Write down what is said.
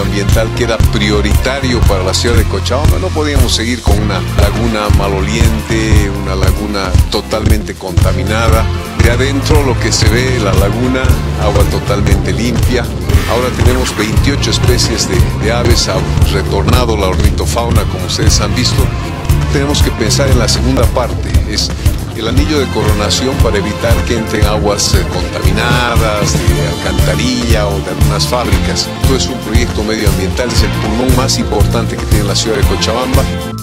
medioambiental que era prioritario para la ciudad de Cochabamba. No podíamos seguir con una laguna maloliente, una laguna totalmente contaminada. De adentro lo que se ve, la laguna, agua totalmente limpia. Ahora tenemos 28 especies de aves, ha retornado la ornitofauna, como ustedes han visto. Tenemos que pensar en la segunda parte, es el anillo de coronación para evitar que entren aguas contaminadas, de alcantarilla o de algunas fábricas. Esto es un proyecto medioambiental, es el pulmón más importante que tiene la ciudad de Cochabamba.